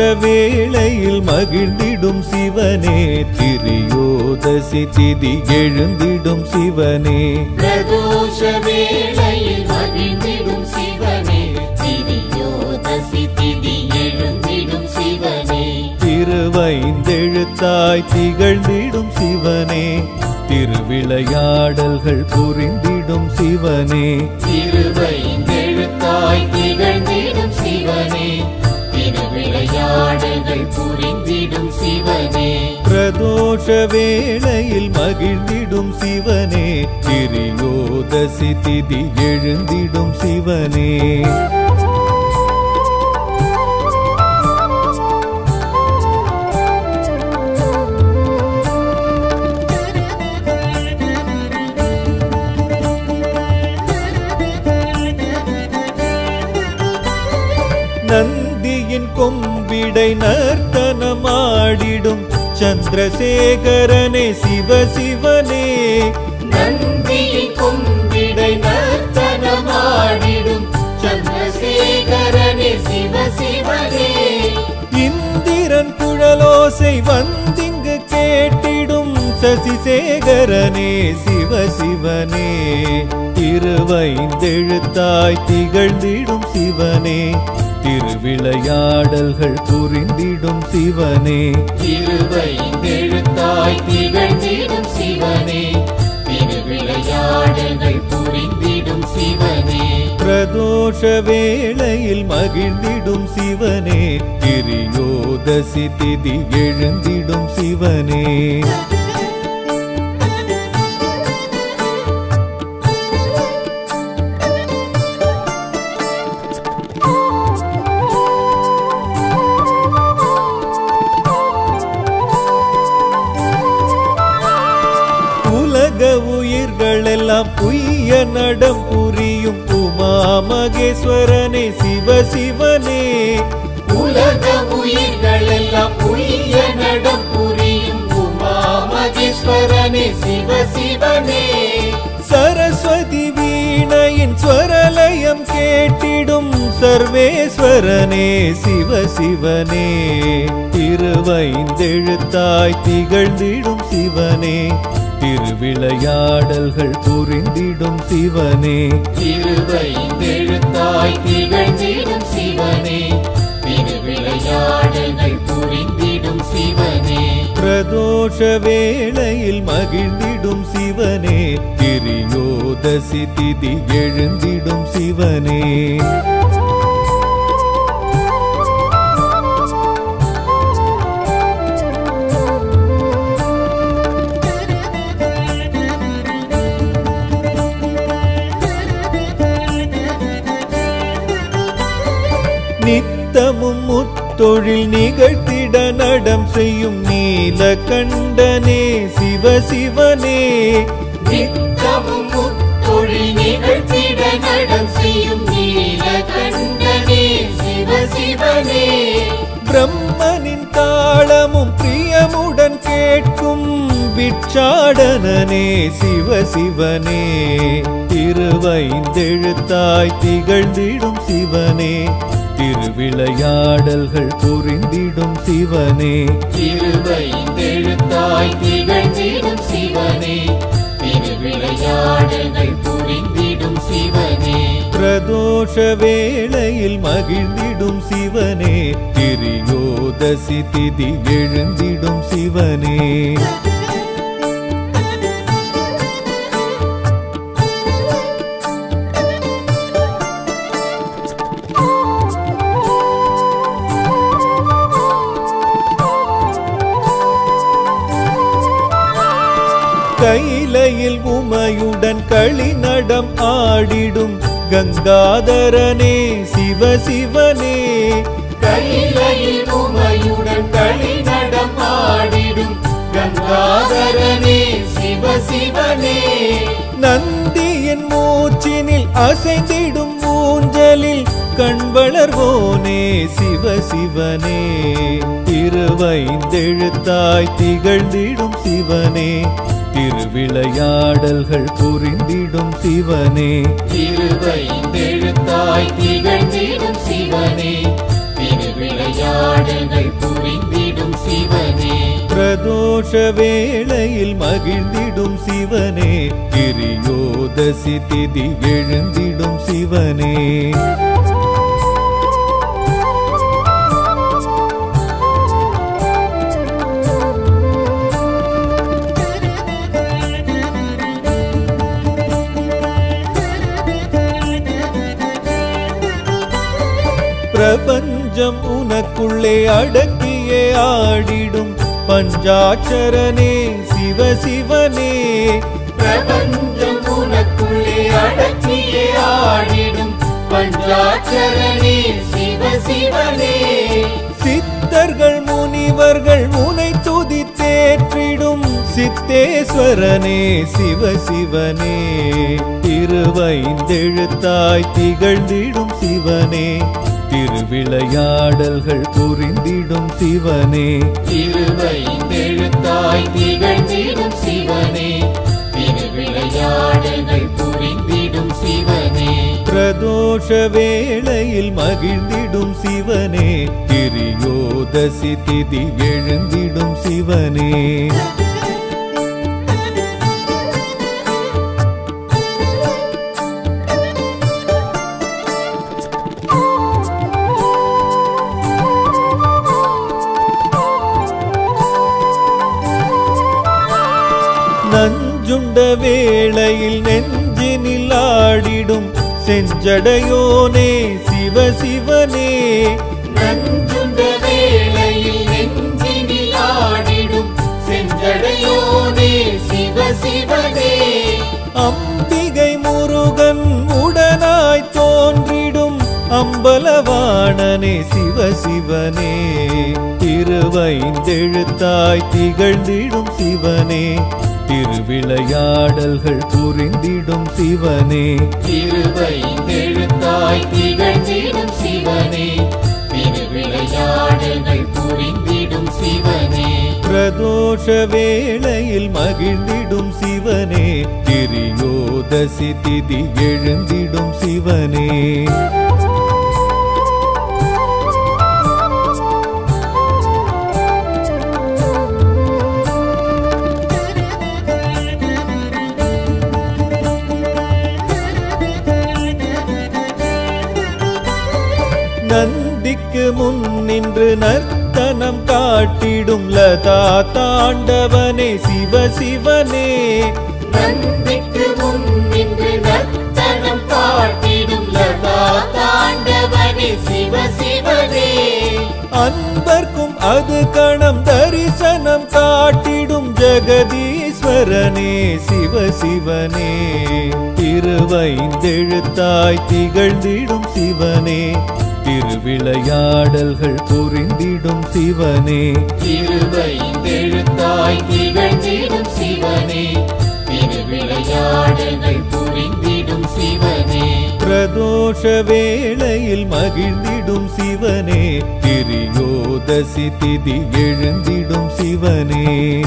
வேளையில் மகிழ்ந்திடும் சிவனே திரியோதசி திதி எழுந்திடும் சிவனே பிரதோஷ வேளையில் மகிழ்ந்திடும் சிவனே திரியோதசி திதி எழுந்திடும் சிவனே திருவைந்தெழுத்தாய் திகழ்ந்திடும் சிவனே திருவிளையாடல்கள் புரிந்திடும் சிவனே திருவைந்தெழுத்தாய் திகழ்ந்திடும் சிவனே திருவிளையாடல்கள் புரிந்திடும் சிவனே பிரதோஷ வேளையில் மகிழ்ந்திடும் சிவனே திரியோதசி திதி எழுந்திடும் சிவனே நந்தியின் கொம்பிடை நர்த்தனமாடிடும் சந்திரசேகரனே சிவசிவனே நந்தியின் கொம்பிடை நர்த்தனமாடிடும் சந்திரசேகரனே சிவசிவனே இந்திரன் குழலோசை வந்திங்கு கேட்டிடும் சசிசேகரனே சிவசிவனே திருவைந்தெழுத்தாய் திகழ்ந்திடும் சிவனே திருவிளையாடல்கள் புரிந்திடும் சிவனே திருவைந்தெழுத்தாய் திகழ்ந்திடும் சிவனே திருவிளையாடல்கள் புரிந்திடும் சிவனே பிரதோஷ வேளையில் மகிழ்ந்திடும் சிவனே திரியோதசி திதி எழுந்திடும் சிவனே உயிர்களெல்லாம் உய்ய நடம் புரியும் உமா மகேஸ்வரனே சிவசிவனே உலக உயிர்களெல்லாம் உய்ய நடம் புரியும் உமா மகேஸ்வரனே சிவசிவனே சரஸ்வதி வீணையின் ஸ்வரலயம் கேட்டிடும் சர்வேஸ்வரனே சிவசிவனே திருவைந்தெழுத்தாய் திகழ்ந்திடும் சிவனே திருவிளையாடல்கள் புரிந்திடும் சிவனே திருவைந்தெழுத்தாய் திகழ்ந்திடும் சிவனே திருவிளையாடல்கள் புரிந்திடும் சிவனே பிரதோஷ வேளையில் மகிழ்ந்திடும் சிவனே திரியோதசி திதி எழுந்திடும் சிவனே நித்தமும் முத்தொழில் நிகழ்த்திட நடம் செய்யும் நீலகண்டனே சிவசிவனே நித்தமும் முத்தொழில் நிகழ்த்திட நடம் செய்யும் நீலகண்டனே சிவசிவனே பிரம்மனின் தாளமும் பிரியமுடன் கேட்கும் பிட்சாடனே சிவசிவனே திருவைந்தெழுத்தாய் திகழ்ந்திடும் சிவனே திருவிளையாடல்கள் புரிந்திடும் சிவனே திருவைந்தெழுத்தாய் திகழ்ந்திடும் சிவனே திருவிளையாடல்கள் புரிந்திடும் சிவனே பிரதோஷ வேளையில் மகிழ்ந்திடும் சிவனே திரியோதசி திதி எழுந்திடும் சிவனே கைலையில் உமையுடன் களிநடம் ஆடிடும் கங்காதரனே சிவசிவனே கைலையில் உமையுடன் களிநடம் ஆடிடும் கங்காதரனே சிவசிவனே நந்தியின் மூச்சினில் அசைந்திடும் ஊஞ்சலில் கண்வளர்வோனே சிவசிவனே திருவைந்தெழுத்தாய் திகழ்ந்திடும் சிவனே திருவிளையாடல்கள் புரிந்திடும் சிவனே திருவைந்தெழுத்தாய் திகழ்ந்திடும் சிவனே திருவிளையாடல்கள் புரிந்திடும் சிவனே பிரதோஷ வேளையில் மகிழ்ந்திடும் சிவனே கிரியோதசி திதி எழுந்திடும் சிவனே பிரபஞ்சம் உனக்குள்ளே அடக்கியே ஆடிடும் பஞ்சாட்சரனே சிவ சிவனே பிரபஞ்சம் உனக்குள்ளே அடக்கியே ஆடிடும் பஞ்சாட்சரனே சிவ சிவனே சித்தர்கள் முனிவர்கள் உனை துதித்தேற்றிடும் சித்தேஸ்வரனே சிவ சிவனே திருவைந்தெழுத்தாய் திகழ்ந்திடும் சிவனே திருவிளையாடல்கள் புரிந்திடும் சிவனே திருவைந்தெழுத்தாய் திகழ்ந்திடும் சிவனே திருவிளையாடல்கள் புரிந்திடும் சிவனே பிரதோஷ வேளையில் மகிழ்ந்திடும் சிவனே கிரியோதசி திதி எழுந்திடும் சிவனே நஞ்சுண்ட வேளையில் நெஞ்சினில் ஆடிடும் செஞ்சடையோனே சிவ சிவனே நஞ்சுண்ட வேளையில் நெஞ்சினில் ஆடிடும் செஞ்சடையோனே சிவ சிவனே அம்பிகை முருகன் உடனாய் தோன்றிடும் அம்பலவாணனே சிவ சிவனே திருவைந்தெழுத்தாய் திகழ்ந்திடும் சிவனே திருவிளையாடல்கள் புரிந்திடும் சிவனே திருவைந்தெழுத்தாய் திகழ்ந்திடும் சிவனே திருவிளையாடல்கள் புரிந்திடும் சிவனே பிரதோஷ வேளையில் மகிழ்ந்திடும் சிவனே கிரியோதசி திதி எழுந்திடும் சிவனே நந்திக்கு முன் நின்று நர்த்தனம் காட்டிடும் லதா தாண்டவனே சிவ சிவனே நந்திக்கு முன் நின்று நர்த்தனம் காட்டிடும் லதா தாண்டவனே சிவ சிவனே அன்பர்க்கும் அது கணம் தரிசனம் காட்டிடும் ஜெகதீஸ்வரனே சிவ சிவனே திருவைந்தெழுத்தாய் திகழ்ந்திடும் சிவனே திருவிளையாடல்கள் புரிந்திடும் சிவனே திருவைந்தெழுத்தாய் திகழ்ந்திடும் சிவனே திருவிளையாடல்கள் புரிந்திடும் சிவனே பிரதோஷ வேளையில் மகிழ்ந்திடும் சிவனே கிரியோதசி திதி எழுந்திடும் சிவனே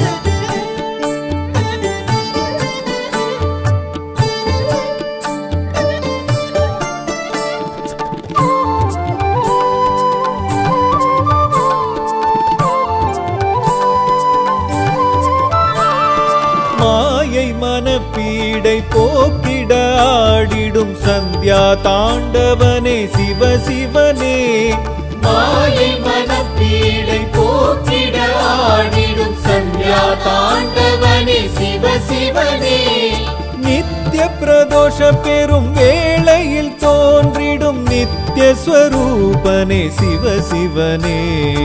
மாயை மனப்பீடை போக்கிட ஆடிடும் சந்தியா தாண்டவனே சிவ சிவனே மாயை மனப்பீடை போக்கிட ஆடிடும் சந்தியா தாண்டவனே சிவ சிவனே நித்ய பிரதோஷ பெரும் வேளையில் தோன்றிடும் நித்ய ஸ்வரூபனே சிவ சிவனே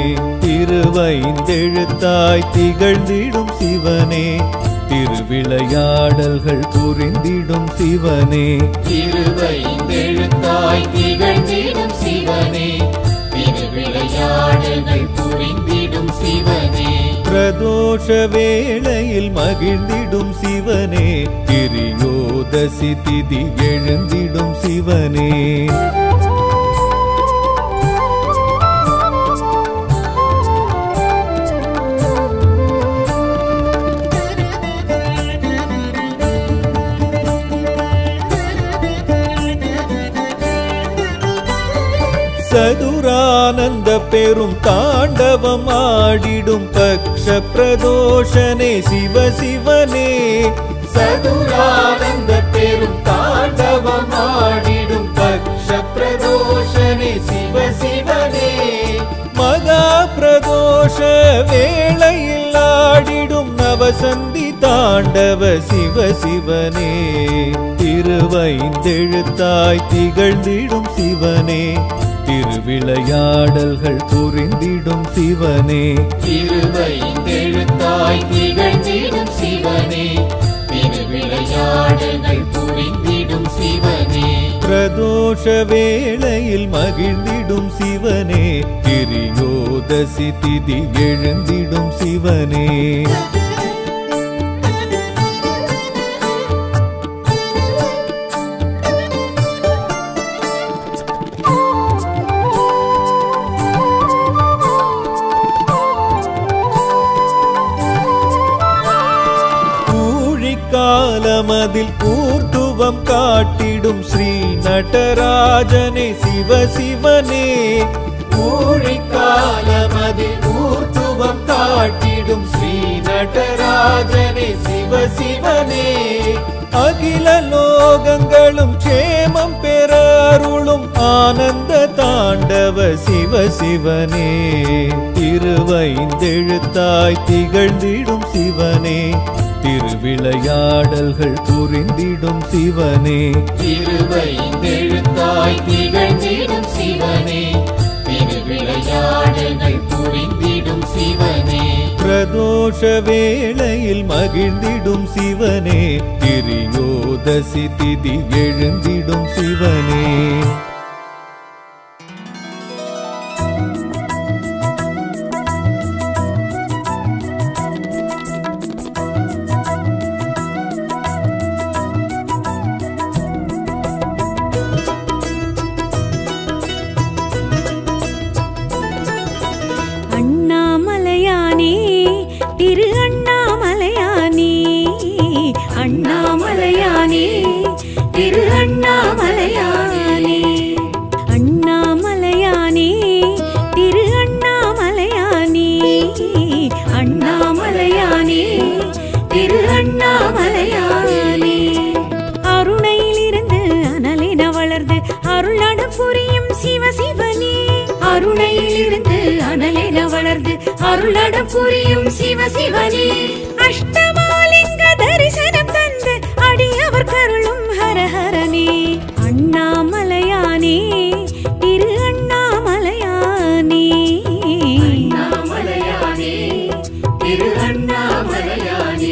திருவைந்தெழுத்தாய் திகழ்ந்திடும் சிவனே திருவிளையாடல்கள் புரிந்திடும் சிவனே திருவைந்தெழுத்தாய் திகழ்ந்திடும் சிவனே திருவிளையாடல்கள் புரிந்திடும் சிவனே பிரதோஷ வேளையில் மகிழ்ந்திடும் சிவனே கிரியோதசி திதி எழுந்திடும் சிவனே சதுரானந்த பெரும் தாண்டவம் ஆடிடும் பக்ஷ பிரதோஷனே சிவ சிவனே சதுரானந்த பெரும் தாண்டவம் ஆடிடும் பக்ஷ பிரதோஷனே சிவ சிவனே மகா பிரதோஷ வேளையில் ஆடிடும் நவசந்தி தாண்டவ சிவ சிவனே திருவைந்தெழுத்தாய் திகழ்ந்திடும் சிவனே திருவிளையாடல்கள் புரிந்திடும் சிவனே திருவைந்தெழுத்தாய் திகழ்ந்திடும் சிவனே திருவிளையாடல்கள் புரிந்திடும் சிவனே பிரதோஷ வேளையில் மகிழ்ந்திடும் சிவனே திரியோதசி திதி எழுந்திடும் சிவனே காலமதில் கூர்த்துவம் காட்டிடும் ஸ்ரீ நடராஜனே சிவ சிவனே ஊழிக்காலமதில் ஊர்த்துவம் காட்டிடும் ஸ்ரீ நடராஜனே சிவ சிவனே அகில லோகங்களும் க்ஷேமம் பெற அருளும் ஆனந்த தாண்டவ சிவ சிவனே திருவைந்தெழுத்தாய் திகழ்ந்திடும் சிவனே திருவிளையாடல்கள் புரிந்திடும் சிவனே திருவைந்தெழுத்தாய் திகழ்ந்திடும் சிவனே திருவிளையாடல்கள் புரிந்திடும் சிவனே பிரதோஷ வேளையில் மகிழ்ந்திடும் சிவனே திரியோதசி திதி எழுந்திடும் சிவனே அருளடம் புரியும் சிவ சிவனே அஷ்டமாலிங்க தரிசனம் தந்து அடியவர் கருளும் ஹரஹரனே அண்ணாமலையானே திரு அண்ணாமலையானே அண்ணாமலையானே திரு அண்ணாமலையானே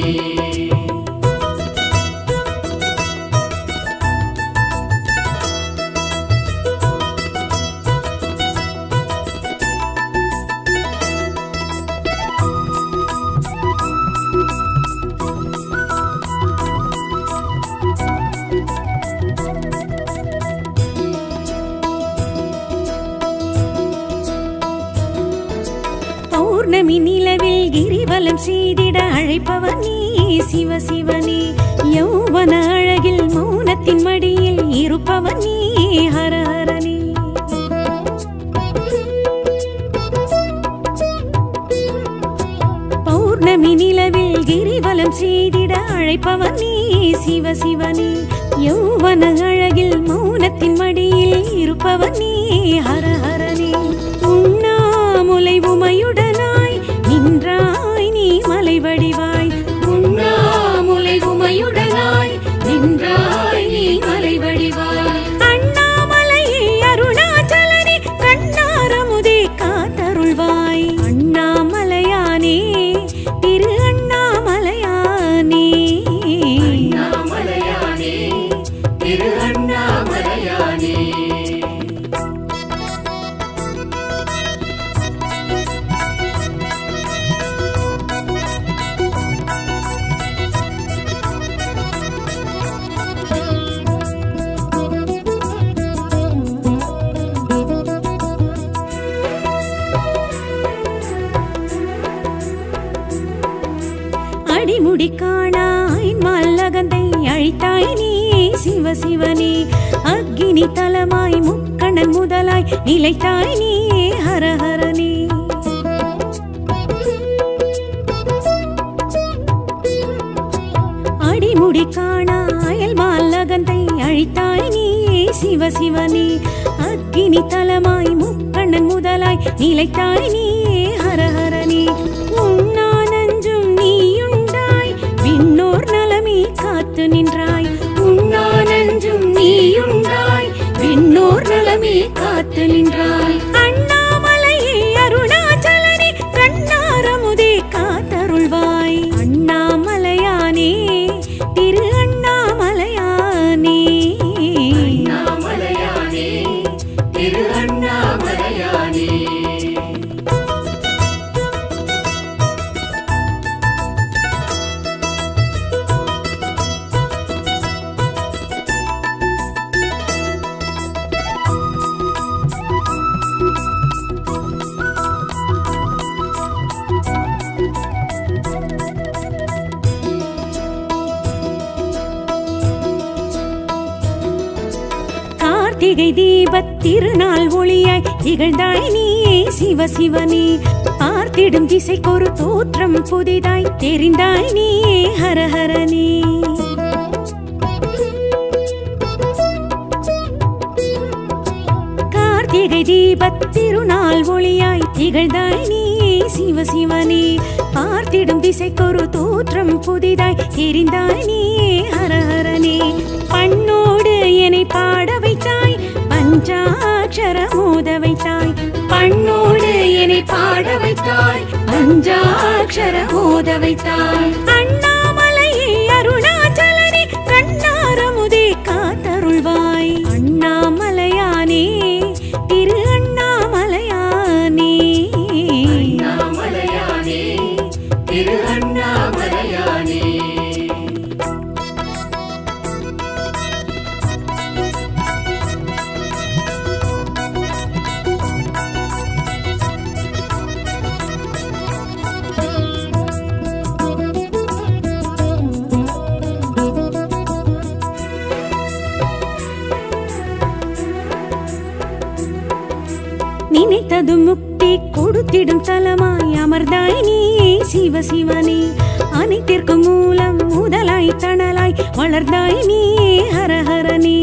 நிலவில் கிரிவலம் செய்திட அழைப்பவர் நீ சிவ சிவனே யௌவன அழகில் மௌனத்தின் மடியில் இருப்பவர் நீ ஹரஹரனே பௌர்ணமி நிலவில் கிரிவலம் செய்திட அழைப்பவர் நீ சிவ சிவனே யௌவன அழகில் மௌனத்தின் மடியில் இருப்பவர் நீ ஹரஹரனே உண்ணாமுலை உமையுடனாய் நின்றாய் நீ மலை வடிவாய் உண்ணாமுலை உமையுடனாய் நின்றாய் நீ மலை வடிவாய் அண்ணாமலையே அருணாச்சலனே கண்ணாரமுதே காத்தருள்வாய் அண்ணாமலையானே திரு அண்ணாமலையானே அண்ணாமலையானே திரு அண்ணாமலையானே அடிமுடி காணாய் மல்லகந்தை அழைத்தாய் நீ சிவ சிவனே அக்கினி தலமாய் முக்கணன் முதலாய் நிலைத்தாய் நீயே ஹர ஹரனே அடிமுடி காணா அயல் மாலகந்தை அழித்தாய் நீயே சிவ சிவனே அக்கினி தலமாய் முக்கண்ணன் முதலாய் நிலைத்தாய் நீயே ஹர ஹரனே உண்ணா நஞ்சும் நீயுண்டாய் விண்ணோர் நலமே காத்து நின்றாய் உண்ணா நஞ்சும் நீயுண்டாய் விண்ணோர் நலமே காத்து நின்றாய் அண்ணாமலையே அருணாச்சலனே கண்ணாரமுதே காத்தருள்வாய் அண்ணாமலையானே திரு அண்ணாமலையானே அண்ணாமலையானே திரு அண்ணாமலையானே கார்த்திகை தீபத் திருநாள் ஒளியாய் திகழ்ந்தாய் நீயே சிவ சிவனே பார்த்திடும் திசைக்கொரு தோற்றம் புதிதாய் தெரிந்தாய் நீயே ஹர ஹரனே கார்த்திகை தீபத் திருநாள் ஒளியாய் திகழ்ந்தாய் நீயே சிவ சிவனே பார்த்திடும் திசைக்கொரு தோற்றம் புதிதாய் தெரிந்தாய் நீயே ஹர ஹரனே பண்ணோடு என்னை பாட வைத்தாய் பஞ்சாட்சர மோத வைத்தாய் பண்ணோடு என்னை பாட வைத்தாய் பஞ்சாட்சர மோத வைத்தாய் அண்ணாமலையே அருணாச்சலனே கண்ணாரமுதே காத்தருள்வாய் அண்ணாமலையானே திரு அண்ணாமலையானே அண்ணாமலையானே திரு அண்ணாமலையானே நினைத்தது முக்தி கொடுத்திடும் தலமாய் அமர்ந்தாய் நீயே சிவ சிவனே அனைத்திற்கும் மூலம் முதலாய் தணலாய் வளர்ந்தாய் நீயே ஹர ஹரனே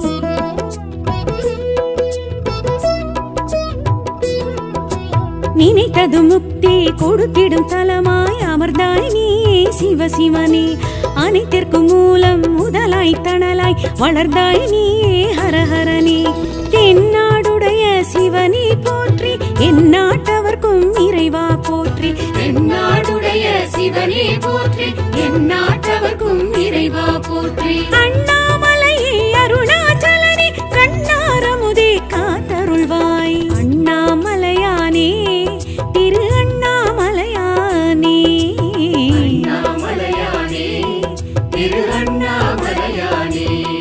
நினைத்தது முக்தி கொடுத்திடும் தலமாய் அமர்ந்தாய் நீயே சிவ சிவனே அனைத்திற்கும் மூலம் முதலாய் தணலாய் வளர்ந்தாய் நீயே ஹர ஹரனே தென்னாடுடைய சிவனே போற்றி எந்நாட்டவர்க்கும் இறைவா போற்றி தென்னாடுடைய சிவனே போற்றி எந்நாட்டவர்க்கும் இறைவா போற்றி அண்ணாமலையே அருணாச்சலனே கண்ணாரமுதே காத்தருள்வாய் அண்ணாமலையானே திரு அண்ணாமலையானே அண்ணாமலையானே திரு அண்ணாமலையானே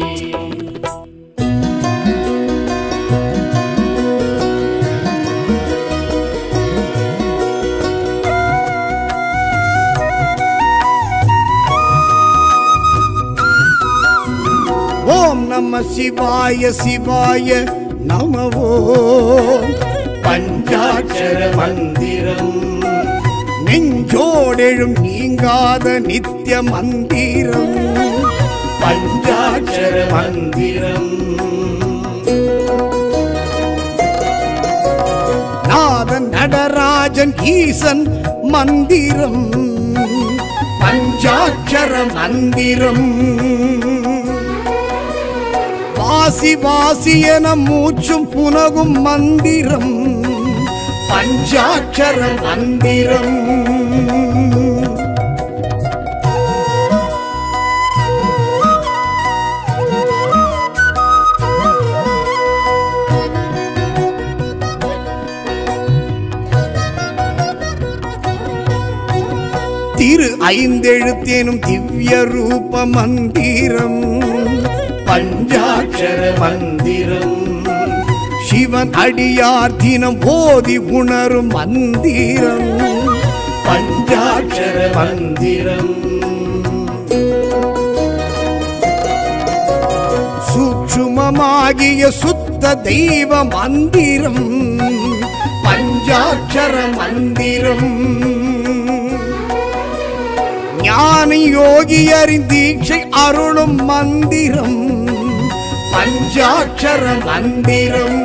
ஓம் நம சிவாய சிவாய நம ஓம் பஞ்சாட்சர மந்திரம் நெஞ்சோடெழும் நீங்காத நித்திய மந்திரம் பஞ்சாட்சர மந்திரம் நாதன் நடராஜன் ஈசன் மந்திரம் பஞ்சாட்சர மந்திரம் வாசி வாசி என மூச்சும் புனகும் மந்திரம் பஞ்சாட்சர மந்திரம் திரு ஐந்தெழுத்தேனும் திவ்ய ரூப மந்திரம் பஞ்சாட்சர மந்திரம் சிவன் அடியார் தினம் ஓதி உணரும் மந்திரம் பஞ்சாட்சர மந்திரம் சுஷுமமாகிய சுத்த தெய்வ மந்திரம் பஞ்சாட்சர மந்திரம் ஞான யோகியரின் தீட்சை அருளும் மந்திரம் பஞ்சாட்சர மந்திரம்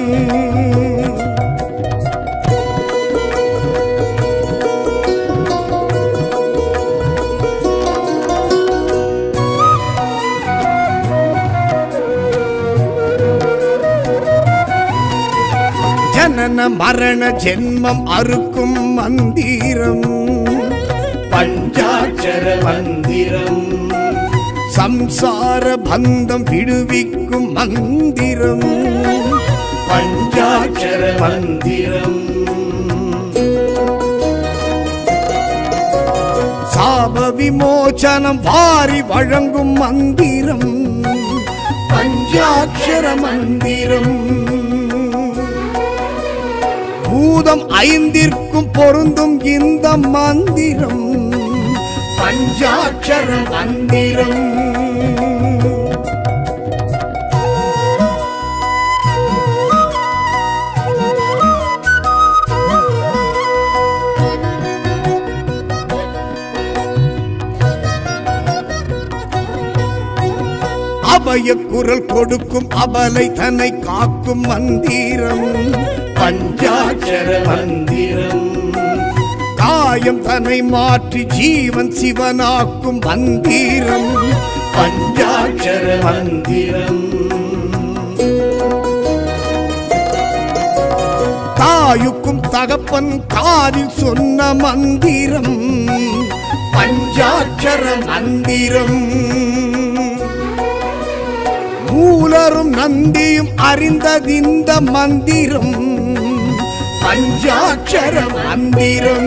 ஜனன மரண ஜென்மம் அறுக்கும் மந்திரம் பஞ்சாட்சர மந்திரம் சம்சார பந்தம் விடுவிக்கும் மந்திரம் பஞ்சாட்சர மந்திரம் சாப விமோசனம் வாரி வழங்கும் மந்திரம் பஞ்சாட்சர மந்திரம் பூதம் ஐந்திற்கும் பொருந்தும் இந்த மந்திரம் பஞ்சாட்சர மந்திரம் அபய குரல் கொடுக்கும் அபலை தன்னை காக்கும் மந்திரம் பஞ்சாட்சர மந்திரம் காயம் தன்னை மாற்றி ஜீவன் சிவனாக்கும் மந்திரம் பஞ்சாட்சர மந்திரம் தாயுக்கும் தகப்பன் காதில் சொன்ன மந்திரம் பஞ்சாட்சர மந்திரம் மூலரும் நந்தியும் அறிந்ததிந்த மந்திரம் பஞ்சாட்சர மந்திரம்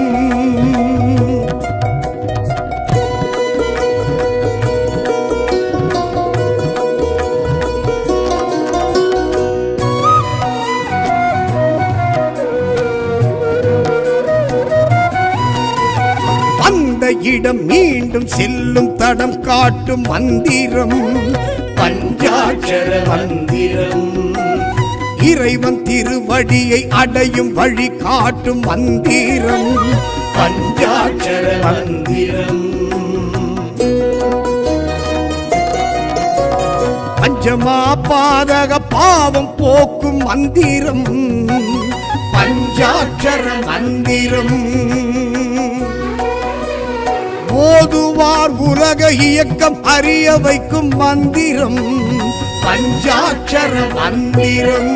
அந்த இடம் மீண்டும் செல்லும் தடம் காட்டும் மந்திரம் பஞ்சாட்சர மந்திரம் இறைவன் திருவடியை அடையும் வழி காட்டும் மந்திரம் பஞ்சாட்சர மந்திரம் பஞ்சமா பாதக பாவம் போக்கும் மந்திரம் பஞ்சாட்சர மந்திரம் ஓதுவார் உலக இயக்கம் அறிய வைக்கும் மந்திரம் பஞ்சாட்சர மந்திரம்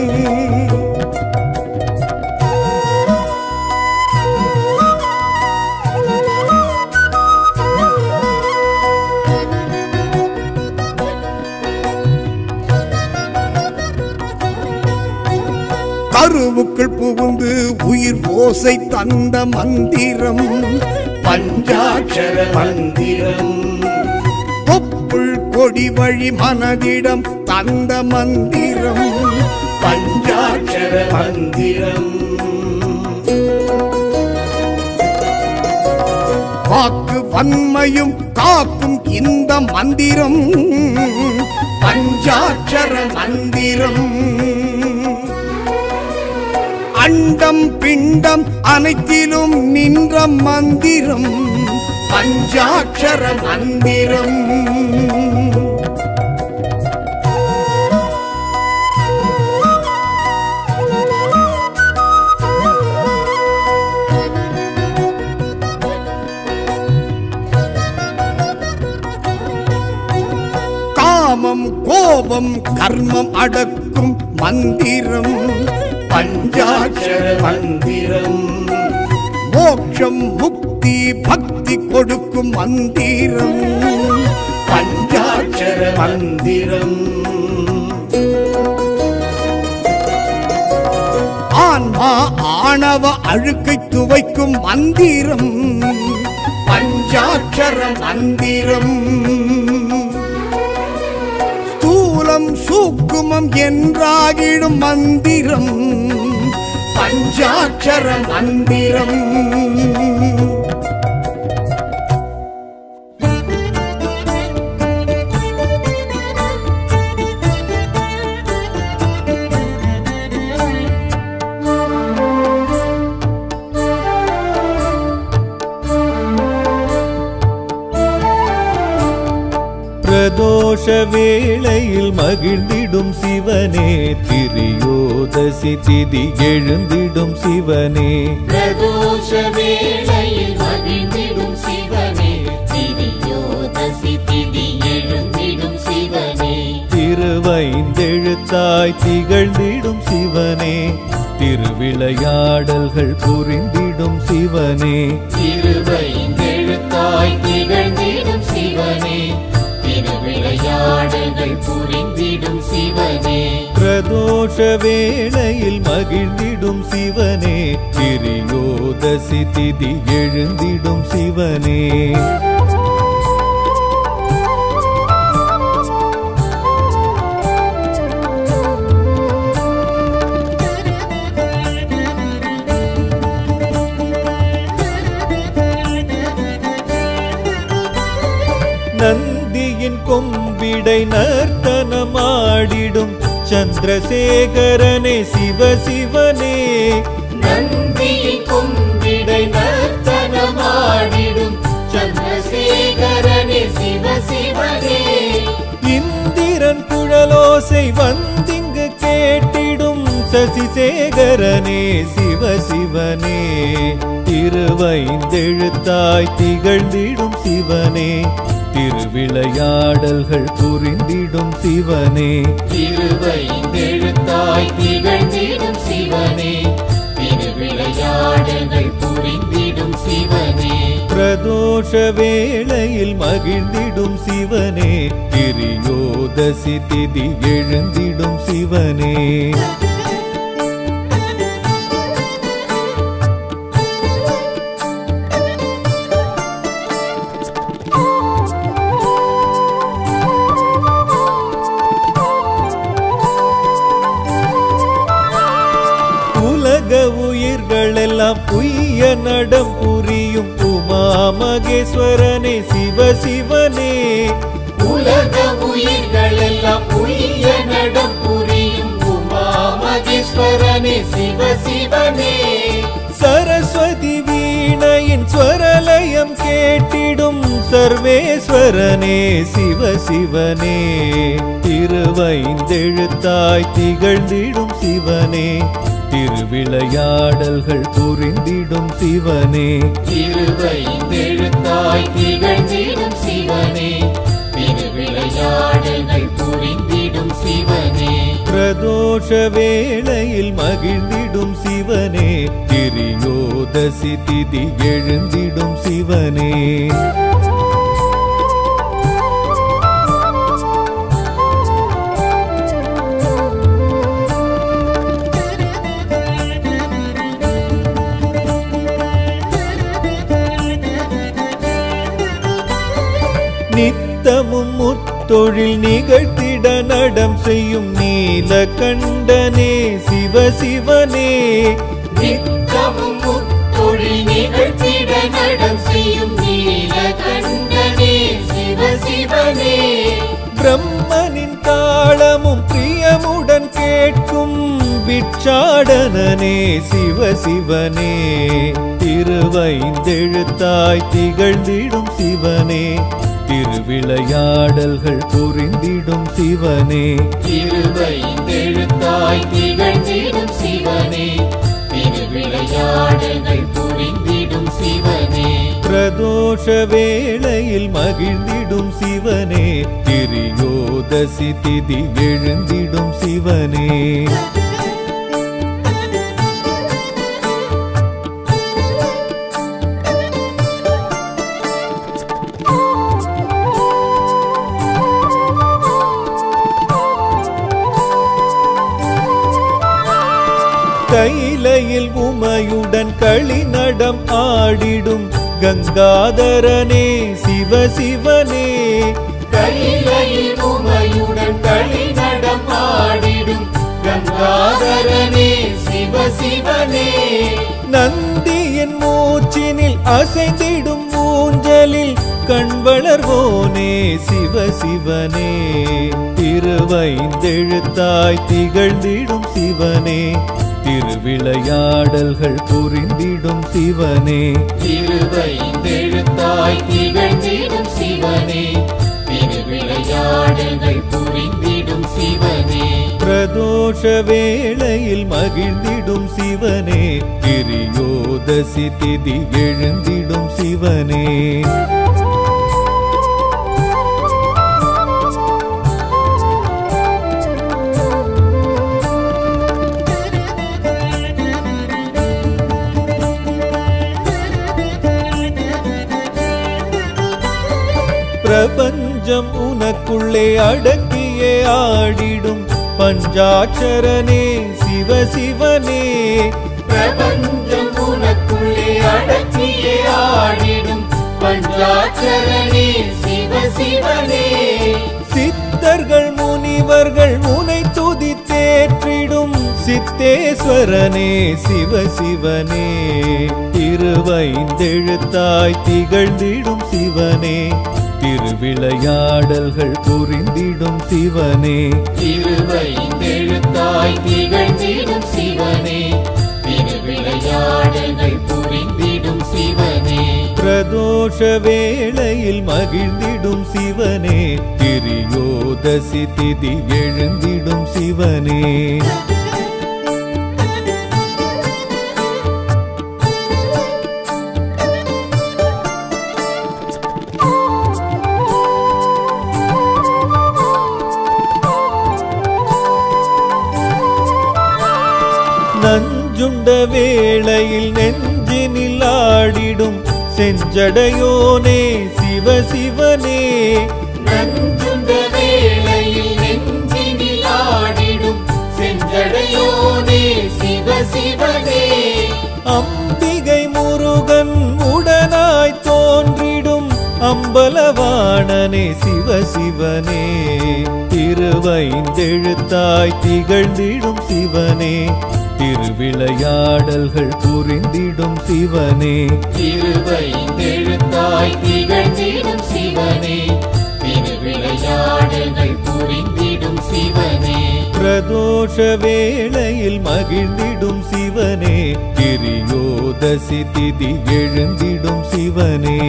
கருவுக்குள் புகுந்து உயிர் ஓசை தந்த மந்திரம் பஞ்சாட்சர மந்திரம் தொப்புள் கொடி வழி மனதிடம் தந்த மந்திரம் பஞ்சாட்சர மந்திரம் வாக்கு வன்மையும் காக்கும் இந்த மந்திரம் பஞ்சாட்சர மந்திரம் அண்டம் பிண்டம் அனைத்திலும் நின்ற மந்திரம் பஞ்சாட்சர மந்திரம் காமம் கோபம் கர்மம் அடக்கும் மந்திரம் பஞ்சாட்சர மந்திரம் மோட்சம் முக்தி பக்தி கொடுக்கும் மந்திரம் பஞ்சாட்சர மந்திரம் ஆன்மா ஆணவ அழுக்கை துவைக்கும் மந்திரம் பஞ்சாட்சர மந்திரம் ஸ்தூலம் சூக்குமம் என்றாகிடும் மந்திரம் பஞ்சாட்சர மந்திரம் வேளையில் மகிழ்ந்திடும் சிவனே திரியோதசி திதி எழுந்திடும் சிவனே பிரதோஷ வேளையில் மகிழ்ந்திடும் சிவனே திரியோதசி திதி எழுந்திடும் சிவனே திருவைந்தெழுத்தாய் திகழ்ந்திடும் சிவனே திருவிளையாடல்கள் புரிந்திடும் சிவனே திருவைந்தெழுத்தாய் திகழ்ந்திடும் சிவனே திருவிளையாடல்கள் புரிந்திடும் சிவனே பிரதோஷ வேளையில் மகிழ்ந்திடும் சிவனே திரியோதசி திதி எழுந்திடும் சிவனே நந்தியின் கொம்பிடை நர்த்தனமாடிடும் சந்திரசேகரனே சிவசிவனே நந்தியின் கொம்பிடை நர்த்தனமாடிடும் சந்திரசேகரனே சிவசிவனே இந்திரன் குழலோசை வந்திங்கு கேட்டிடும் சசிசேகரனே சிவசிவனே திருவைந்தெழுத்தாய் திகழ்ந்திடும் சிவனே திருவிளையாடல்கள் புரிந்திடும் சிவனே திருவைந்தெழுத்தாய் திகழ்ந்திடும் சிவனே திருவிளையாடல்கள் புரிந்திடும் சிவனே பிரதோஷ வேளையில் மகிழ்ந்திடும் சிவனே திரியோதசி திதி எழுந்திடும் சிவனே உயிர்களெல்லாம் உய்ய நடம் புரியும் உமா மகேஸ்வரனே சிவசிவனே உலக உயிர்களெல்லாம் உய்ய நடம் புரியும் உமா மகேஸ்வரனே சிவசிவனே சரஸ்வதி வீணையின் ஸ்வரலயம் கேட்டிடும் சர்வேஸ்வரனே சிவசிவனே திருவைந்தெழுத்தாய் திகழ்ந்திடும் சிவனே திருவிளையாடல்கள் புரிந்திடும் சிவனே திருவைந்தெழுத்தாய் திகழ்ந்திடும் சிவனே திருவிளையாடல்கள் புரிந்திடும் சிவனே பிரதோஷ வேளையில் மகிழ்ந்திடும் சிவனே திரியோதசி திதி எழுந்திடும் சிவனே நித்தமும் முத்தொழில் நிகழ்த்திட நடம் செய்யும் நீலகண்டனே சிவசிவனே நித்தமும் முத்தொழில் நிகழ்த்திட நடம் செய்யும் நீலகண்டனே சிவசிவனே பிரம்மனின் தாளமும் பிரியமுடன் கேட்கும் பிட்சாடனே சிவசிவனே திருவைந்தெழுத்தாய் திகழ்ந்திடும் சிவனே திருவிளையாடல்கள் புரிந்திடும் சிவனே திருவைந்தெழுத்தாய் திகழ்ந்திடும் சிவனே திருவிளையாடல்கள் புரிந்திடும் சிவனே பிரதோஷ வேளையில் மகிழ்ந்திடும் சிவனே திரியோதசி திதி எழுந்திடும் சிவனே கைலையில் உமையுடன் களிநடம் ஆடிடும் கங்காதரனே சிவசிவனே கைலையில் உமையுடன் களிநடம் ஆடிடும் கங்காதரனே சிவசிவனே நந்தியின் மூச்சினில் அசைந்திடும் ஊஞ்சலில் கண்வளர்வோனே சிவசிவனே திருவைந்தெழுத்தாய் திகழ்ந்திடும் சிவனே திருவிளையாடல்கள் புரிந்திடும் சிவனே திருவைந்தெழுத்தாய் திகழ்ந்திடும் சிவனே திருவிளையாடல்கள் புரிந்திடும் சிவனே பிரதோஷ வேளையில் மகிழ்ந்திடும் சிவனே திரியோதசி திதி எழுந்திடும் சிவனே பிரபஞ்சம் உனக்குள்ளே அடக்கியே ஆடிடும் பஞ்சாட்சரனே சிவ சிவனே பிரபஞ்சம் உனக்குள்ளே அடக்கியே ஆடிடும் பஞ்சாட்சரனே சிவ சிவனே சித்தர்கள் முனிவர்கள் முனை துதி தேற்றிடும் சித்தேஸ்வரனே சிவ சிவனே திருவைந்தெழுத்தாய் திகழ்ந்திடும் சிவனே திருவிளையாடல்கள் புரிந்திடும் சிவனே திருவைந்தெழுத்தாய் திகழ்ந்திடும் சிவனே திருவிளையாடல்கள் புரிந்திடும் சிவனே பிரதோஷ வேளையில் மகிழ்ந்திடும் சிவனே திரியோதசி திதி எழுந்திடும் சிவனே நஞ்சுண்ட வேளையில் நெஞ்சினில் ஆடிடும் செஞ்சடையோனே சிவ சிவனே நஞ்சுண்ட வேளையில் நெஞ்சினில் ஆடிடும் செஞ்சடையோனே சிவ சிவனே அம்பிகை முருகன் உடனாய் தோன்றிடும் அம்பலவாணனே சிவ சிவனே திருவைந்தெழுத்தாய் திகழ்ந்திடும் சிவனே திருவிளையாடல்கள் புரிந்திடும் சிவனே திருவைந்தெழுத்தாய் திகழ்ந்திடும் சிவனே திருவிளையாடல்கள் புரிந்திடும் சிவனே பிரதோஷ வேளையில் மகிழ்ந்திடும் சிவனே திரியோதசி திதி எழுந்திடும் சிவனே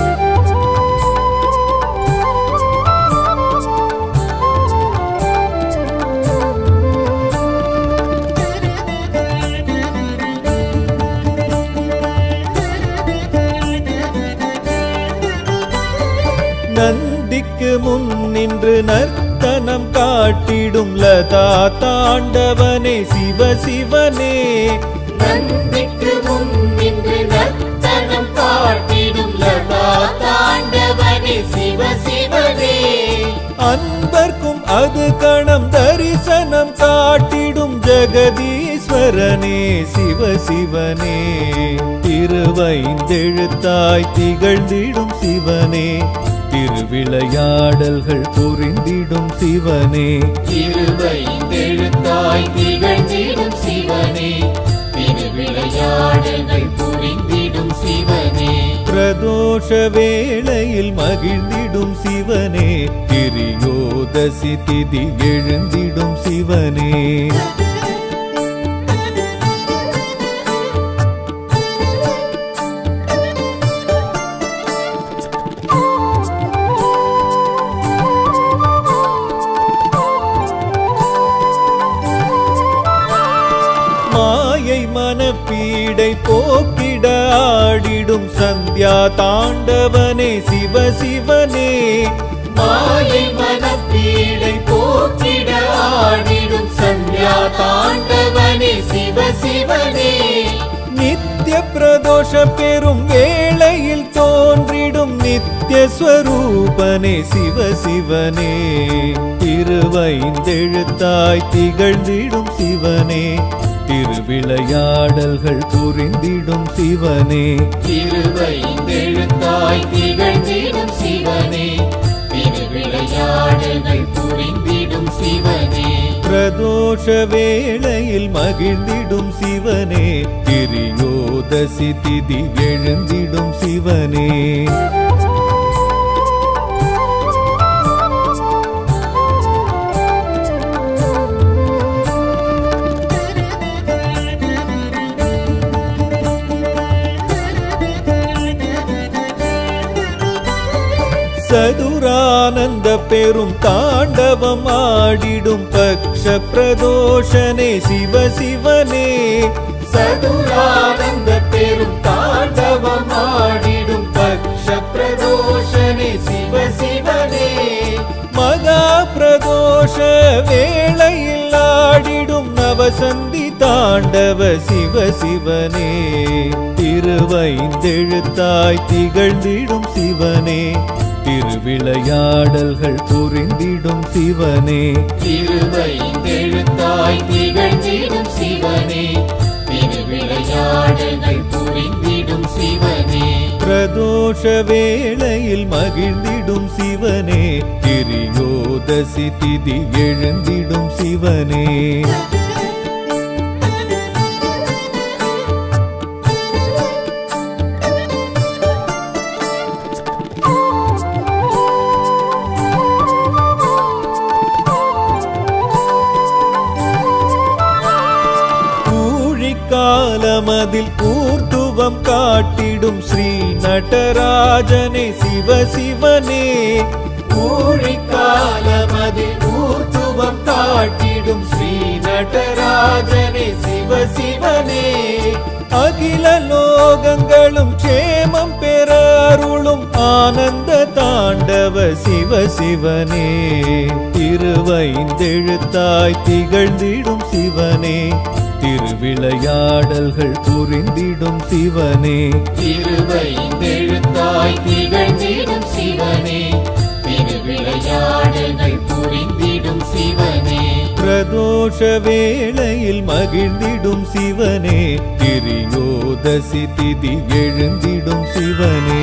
நந்திக்கு முன் நின்று நர்த்தனம் காட்டிடும் லதா தாண்டவனே சிவ சிவனே நந்திக்கு முன் நின்று நர்த்தனம் காட்டிடும் லதா தாண்டவனே சிவ சிவனே அன்பர்க்கும் அது கணம் தரிசனம் காட்டிடும் ஜெகதீஸ்வரனே சிவ சிவனே திருவைந்தெழுத்தாய் திகழ்ந்திடும் சிவனே திருவிளையாடல்கள் புரிந்திடும் சிவனே திருவைந்தெழுத்தாய் திகழ்ந்திடும் சிவனே திருவிளையாடல்கள் புரிந்திடும் சிவனே பிரதோஷ வேளையில் மகிழ்ந்திடும் சிவனே திரியோதசி திதி எழுந்திடும் சிவனே மாயை மனப்பீடை போக்கிட ஆடிடும் சந்தியா தாண்டவனே சிவ சிவனே மாயை மனப்பீடை போக்கிட ஆடிடும் சந்தியா தாண்டவனே சிவ சிவனே நித்ய பிரதோஷ பெரும் வேளையில் தோன்றிடும் நித்ய ஸ்வரூபனே சிவ சிவனே திருவைந்தெழுத்தாய் திகழ்ந்திடும் சிவனே திருவிளையாடல்கள் புரிந்திடும் சிவனே திருவைந்தெழுத்தாய் திகழ்ந்திடும் சிவனே திருவிளையாடல்கள் புரிந்திடும் சிவனே பிரதோஷ வேளையில் மகிழ்ந்திடும் சிவனே திரியோதசி திதி எழுந்திடும் சிவனே சதுரானந்த பெரும் தாண்டவம் ஆடிடும் பக்ஷ பிரதோஷனே சிவ சிவனே சதுரானந்த பெரும் தாண்டவம் ஆடிடும் பக்ஷ பிரதோஷனே சிவ சிவனே மகா பிரதோஷ வேளையில் ஆடிடும் நவசந்தி தாண்டவ சிவ சிவனே திருவைந்தெழுத்தாய் திகழ்ந்திடும் சிவனே திருவிளையாடல்கள் புரிந்திடும் சிவனே திருவைந்தெழுத்தாய் திகழ்ந்திடும் சிவனே திருவிளையாடல்கள் புரிந்திடும் சிவனே பிரதோஷ வேளையில் மகிழ்ந்திடும் சிவனே திரியோதசி திதி எழுந்திடும் சிவனே காலமதில் ஊர்த்துவம் காட்டிடும் ஸ்ரீ நடராஜனே சிவ சிவனே ஊழிக்காலமதில் ஊர்த்துவம் காட்டிடும் ஸ்ரீ நடராஜனே சிவ சிவனே அகில லோகங்களும் க்ஷேமம் பெற அருளும் ஆனந்த தாண்டவ சிவ சிவனே திருவைந்தெழுத்தாய் திகழ்ந்திடும் சிவனே திருவிளையாடல்கள் புரிந்திடும் சிவனே திருவைந்தெழுத்தாய் திகழ்ந்திடும் சிவனே திருவிளையாடல்கள் புரிந்திடும் சிவனே பிரதோஷ வேளையில் மகிழ்ந்திடும் சிவனே திரியோதசி திதி எழுந்திடும் சிவனே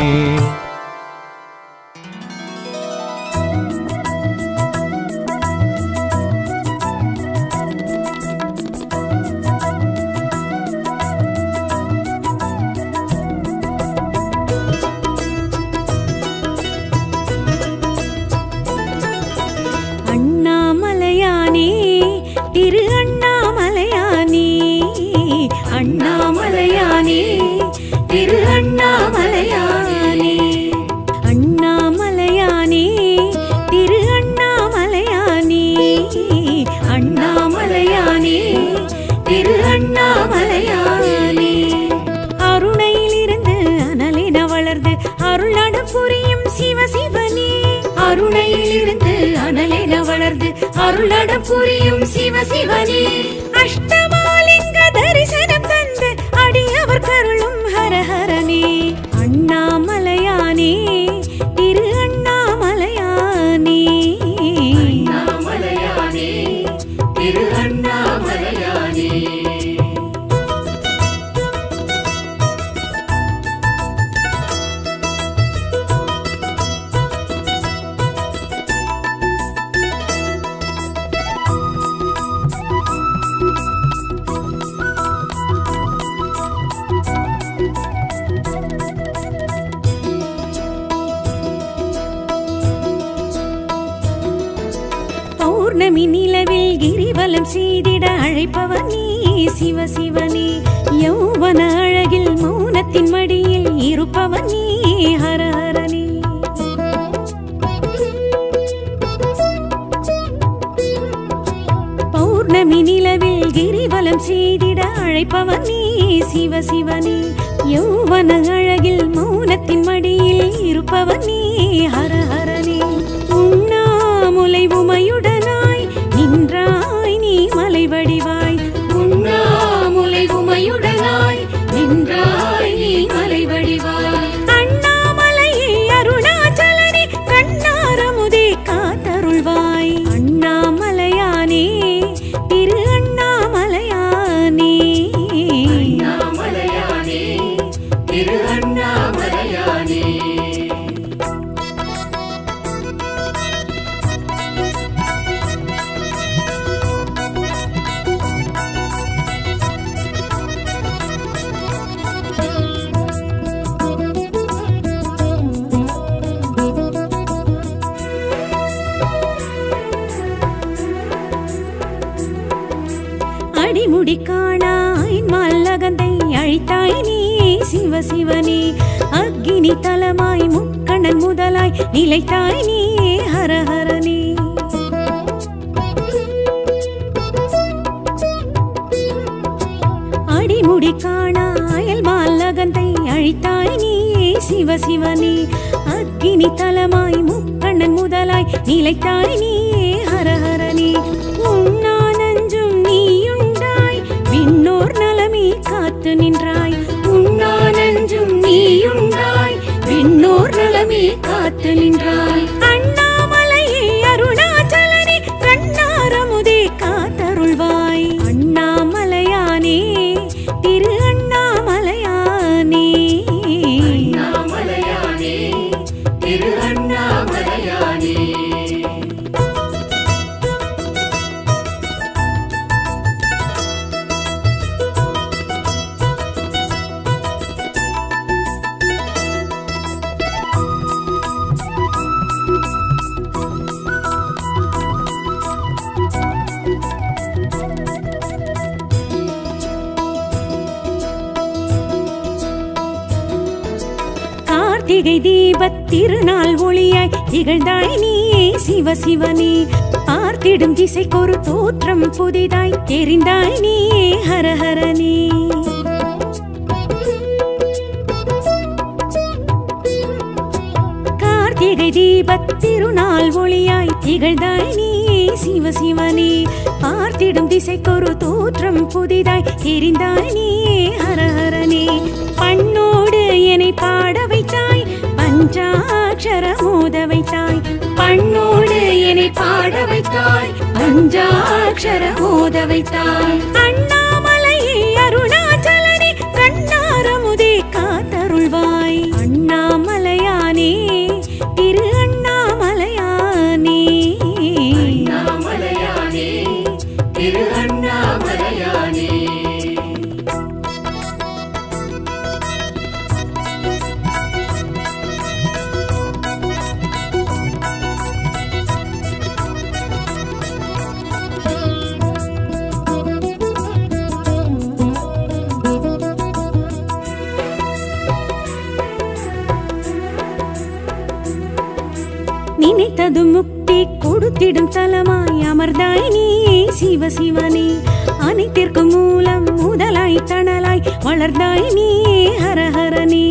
அருளடம் புரியும் சிவ சிவனே அஷ்டமாலிங்க தரிசனம் தந்து அடியவர் கருளும் ஹரஹரனே அண்ணாமலையானே திரு அண்ணாமலையானே அண்ணாமலையானே திரு அண்ணாமலையானே பௌர்ணமி நிலவில் கிரிவலம் செய்திட அழைப்பவர் நீ சிவ சிவனே யௌவன அழகில் மௌனத்தின் மடியில் இருப்பவர் நீ ஹரஹரனே பௌர்ணமி நிலவில் கிரிவலம் செய்திட அழைப்பவர் நீ சிவ சிவனே யௌவன அழகில் மௌனத்தின் மடியில் இருப்பவர் நீ ஹரஹரனே உண்ணாமுலை உமையுடனாய் நின்றாய் நீ மலை வடிவாய் உண்ணாமுலை உமையுடனாய் நின்றாய் நீ மலை வடிவாய் அண்ணாமலையே அருணாச்சலனே கண்ணாரமுதே காத்தருள்வாய் அண்ணாமலையானே திரு அண்ணாமலையானே அண்ணாமலையானே திரு அண்ணாமலையானே அடிமுடி காணாய் மல்லகந்தை அழித்தாய் நீ சிவ சிவனே அக்கினி தலமாய் முக்க முக்கண்ணன் முதலாய் நிலைத்தாய் நீயே ஹரஹரனே. அடிமுடி காணா அயல் மாலகந்தை அழித்தாய் நீயே சிவசிவனே. அக்கினி தலமாய் முக்கண்ணன் முதலாய் நிலைத்தாய் நீயே ஹரஹரனே. உண்ணா நஞ்சும் நீயுண்டாய் விண்ணோர் நலமே காத்து நின்றாய். உண்ணா நஞ்சும் நீயுண்டாய் விண்ணோர் நலமே காத்து நின்றாய். அண்ணாமலையே அருணாச்சலனே கண்ணாரமுதே காத்தருள்வாய். அண்ணாமலையானே திரு அண்ணாமலையானே. அண்ணாமலையானே திரு அண்ணாமலையானே. கார்த்திகை தீபத் திருநாள் ஒளியாய் திகழ்ந்தாய் நீயே சிவசிவனே. பார்த்திடும் திசைக்கொரு தோற்றம் புதிதாய் தெரிந்தாய் நீயே ஹரஹரனே. கார்த்திகை தீபத் திருநாள் ஒளியாய் திகழ்ந்தாய் நீயே சிவசிவனே. பார்த்திடும் திசைக்கொரு தோற்றம் புதிதாய் தெரிந்தாய் நீயே ஹரஹரனே. பண்ணோடு என்னை பாட வைத்தாய் பஞ்சாட்சர மோத வைத்தாய். பண்ணோடு என்னை பாட வைத்தாய் பஞ்சாட்சர மோத வைத்தாய். அண்ணாமலையே அருணாச்சலனே கண்ணாரமுதே காத்தருள்வாய். அண்ணாமலையானே திரு அண்ணாமலையானே. அண்ணாமலையானே திரு அண்ணாமலையானே. நினைத்தது முக்தி கொடுத்திடும் தலமாய் அமர்ந்தாய் நீயே சிவசிவனே. அனைத்திற்கும் மூலம் முதலாய் தணலாய் வளர்ந்தாய் நீயே ஹரஹரனே.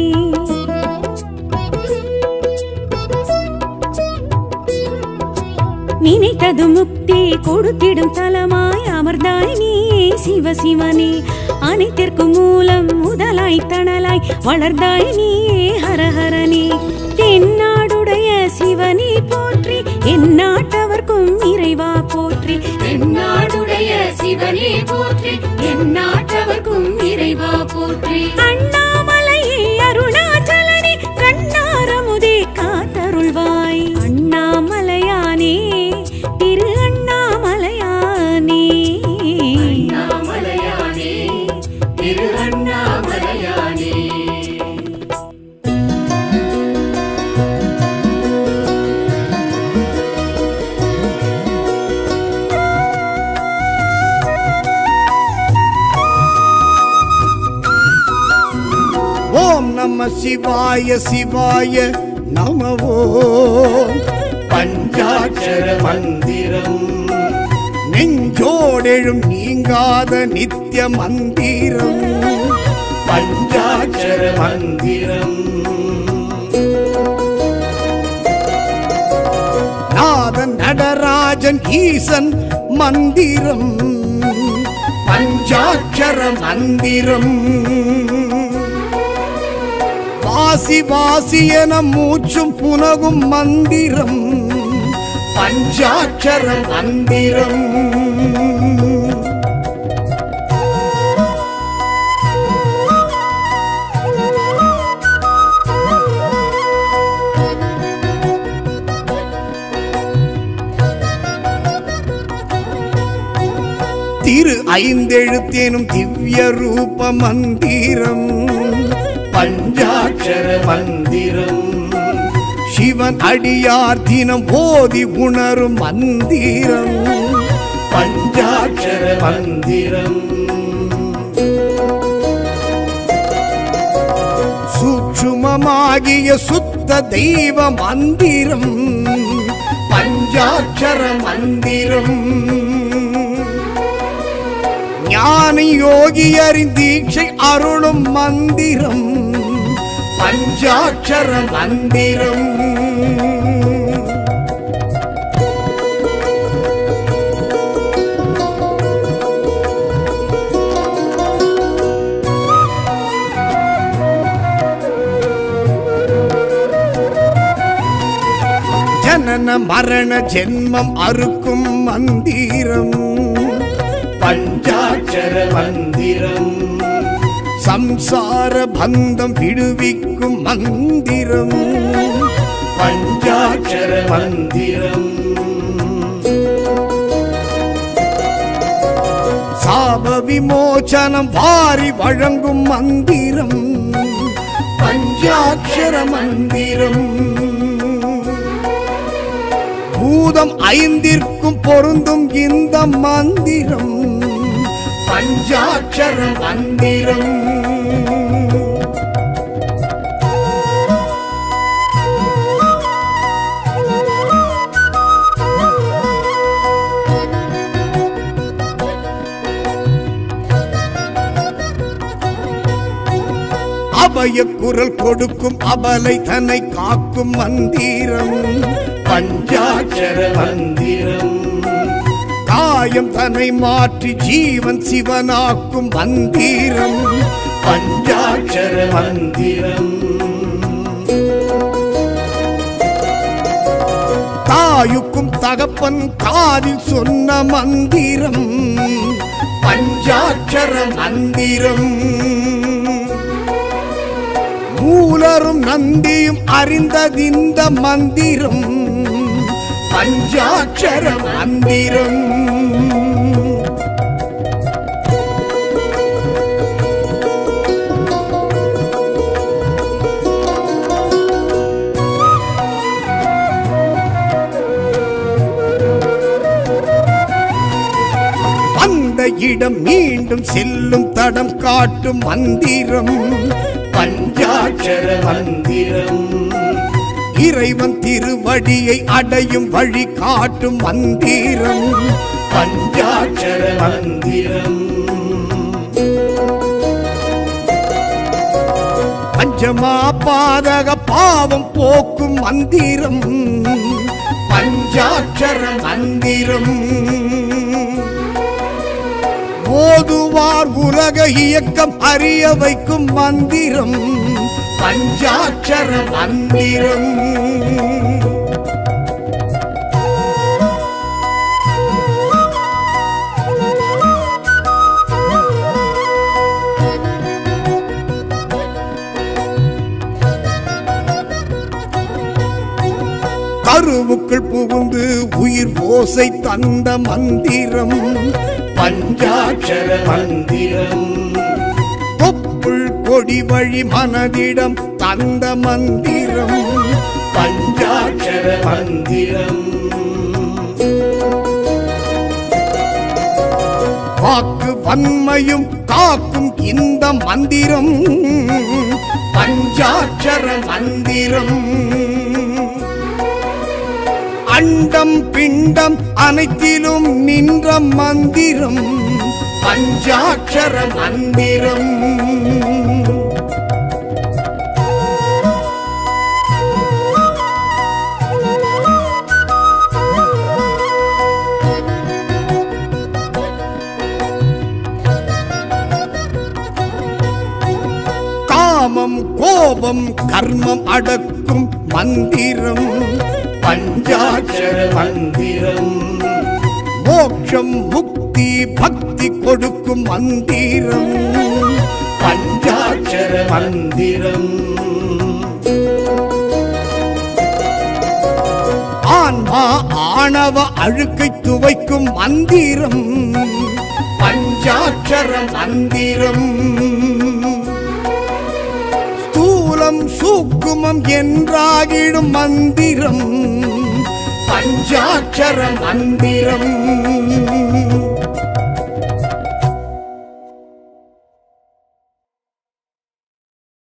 நினைத்தது முக்தி கொடுத்திடும் தலமாய் அமர்ந்தாய் நீயே சிவசிவனே. அனைத்திற்கும் மூலம் முதலாய் தணலாய் வளர்ந்தாய் நீயே ஹரஹரனே. தென்னாடுடைய சிவனே போற்றி எந்நாட்டவர்க்கும் இறைவா போற்றி. தென்னாடுடைய சிவனே போற்றி எந்நாட்டவர்க்கும் இறைவா போற்றி. அண்ணாமலையே அருணாச்சலனே கண்ணாரமுதே காத்தருள்வாய். அண்ணாமலையானே திரு அண்ணாமலையானே. அண்ணாமலையானே திரு அண்ணாமலையானே. ஓம் நம சிவாய சிவாய நம ஓம். பஞ்சாட்சர மந்திரம் நெஞ்சோடெழும் நீங்காத நித்திய மந்திரம். பஞ்சாட்சர மந்திரம் நாதன் நடராஜன் ஈசன் மந்திரம். பஞ்சாட்சர மந்திரம் வாசி வாசி என மூச்சும் புனகும் மந்திரம். பஞ்சாட்சர மந்திரம் திரு ஐந்தெழுத்தேனும் திவ்ய ரூப மந்திரம். பஞ்சாட்சர மந்திரம் சிவன் அடியார் தினம் ஓதி உணரும் மந்திரம். பஞ்சாட்சர மந்திரம் சூட்சும சிவமாகிய சுத்த தெய்வ மந்திரம் பஞ்சாட்சர மந்திரம் ஞான யோகியரின் தீட்சை அருளும் மந்திரம் பஞ்சாட்சர மந்திரம் ஜனன மரண ஜென்மம் அறுக்கும் மந்திரம் பஞ்சாட்சர மந்திரம் சம்சார பந்தம் விடுவிக்கும் மந்திரம் பஞ்சாட்சர மந்திரம் சாப விமோசனம் வாரி வழங்கும் மந்திரம் பஞ்சாட்சர மந்திரம் பூதம் ஐந்திற்கும் பொருந்தும் இந்த மந்திரம் பஞ்சாட்சர மந்திரம் அபய குரல் கொடுக்கும் அபலை தன்னை காக்கும் மந்திரம் பஞ்சாட்சர மந்திரம் காயம் தன்னை மாற்றி ஜீவன் சிவனாக்கும் மந்திரம் பஞ்சாட்சர மந்திரம் தாயுக்கும் தகப்பன் காதில் சொன்ன மந்திரம் பஞ்சாட்சர மந்திரம் மூலரும் நந்தியும் அறிந்ததிந்த மந்திரம் பஞ்சாட்சர மந்திரம் வந்த இடம் மீண்டும் செல்லும் தடம் காட்டும் மந்திரம் பஞ்சாட்சர மந்திரம் இறைவன் திருவடியை அடையும் வழி காட்டும் மந்திரம் பஞ்சாட்சர மந்திரம் பஞ்சமா பாதக பாவம் போக்கும் மந்திரம் பஞ்சாட்சர மந்திரம் ஓதுவார் உலக இயக்கம் அறிய வைக்கும் மந்திரம் பஞ்சாட்சர மந்திரம் கருவுக்குள் புகுந்து உயிர் ஓசை தந்த மந்திரம் பஞ்சாட்சர மந்திரம் தொப்புள் கொடி வழி மனதிடம் தந்த மந்திரம் பஞ்சாட்சர மந்திரம் வாக்கு வன்மையும் காக்கும் இந்த மந்திரம் பஞ்சாட்சர மந்திரம் அண்டம் பிண்டம் அனைத்திலும் நின்ற மந்திரம் பஞ்சாட்சர மந்திரம் காமம் கோபம் கர்மம் அடக்கும் மந்திரம் பஞ்சாட்சர மந்திரம் மோட்சம் முக்தி பக்தி கொடுக்கும் மந்திரம் பஞ்சாட்சர மந்திரம் ஆன்மா ஆணவ அழுக்கை துவைக்கும் மந்திரம் பஞ்சாட்சர மந்திரம் ஸ்தூலம் சூக்குமம் என்றாகிடும் மந்திரம் பஞ்சாட்சர மந்திரம்